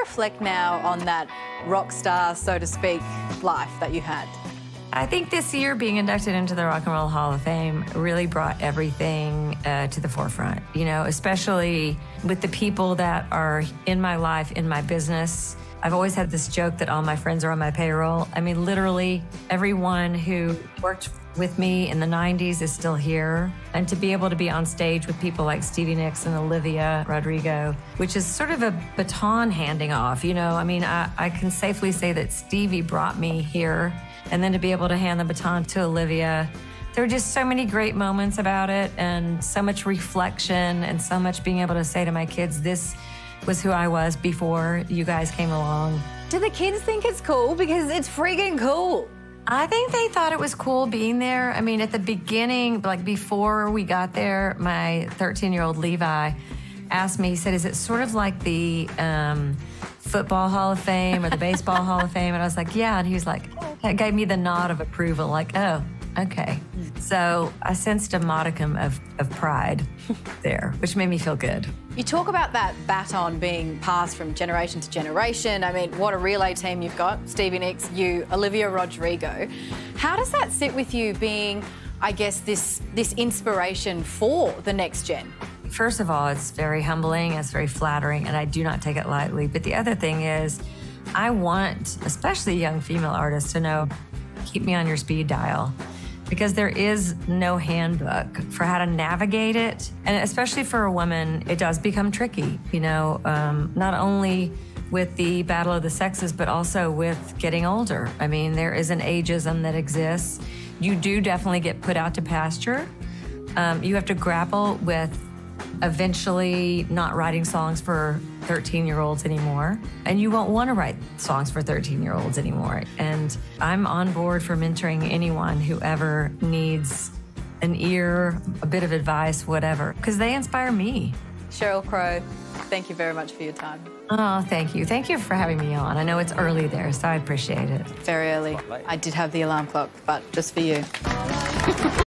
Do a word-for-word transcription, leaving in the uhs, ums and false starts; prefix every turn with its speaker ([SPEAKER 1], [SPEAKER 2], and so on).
[SPEAKER 1] reflect now on that rock star, so to speak, life that you had?
[SPEAKER 2] I think this year being inducted into the Rock and Roll Hall of Fame really brought everything uh, to the forefront, you know, especially with the people that are in my life, in my business. I've always had this joke that all my friends are on my payroll. I mean, literally everyone who worked with me in the nineties is still here. And to be able to be on stage with people like Stevie Nicks and Olivia Rodrigo, which is sort of a baton handing off, you know, I mean, I, I can safely say that Stevie brought me here. And then to be able to hand the baton to Olivia, there were just so many great moments about it and so much reflection and so much being able to say to my kids, this was who I was before you guys came along.
[SPEAKER 1] Do the kids think it's cool? Because it's freaking cool.
[SPEAKER 2] I think they thought it was cool being there. I mean, at the beginning, like before we got there, my thirteen-year-old Levi asked me, he said, is it sort of like the um, Football Hall of Fame or the Baseball Hall of Fame? And I was like, yeah. And he was like, that gave me the nod of approval, like, oh, okay. So I sensed a modicum of, of pride there, which made me feel good.
[SPEAKER 1] You talk about that baton being passed from generation to generation. I mean, what a relay team you've got. Stevie Nicks, you, Olivia Rodrigo. How does that sit with you being, I guess, this, this inspiration for the next gen?
[SPEAKER 2] First of all, it's very humbling, it's very flattering, and I do not take it lightly. But the other thing is, I want, especially young female artists, to know, keep me on your speed dial. Because there is no handbook for how to navigate it. And especially for a woman, it does become tricky, you know, um, not only with the battle of the sexes, but also with getting older. I mean, there is an ageism that exists. You do definitely get put out to pasture. Um, you have to grapple with eventually not writing songs for thirteen-year-olds anymore. And you won't want to write songs for thirteen-year-olds anymore. And I'm on board for mentoring anyone who ever needs an ear, a bit of advice, whatever, because they inspire me.
[SPEAKER 1] Sheryl Crow, thank you very much for your time.
[SPEAKER 2] Oh, thank you. Thank you for having me on. I know it's early there, so I appreciate it.
[SPEAKER 1] Very early. I did have the alarm clock, but just for you.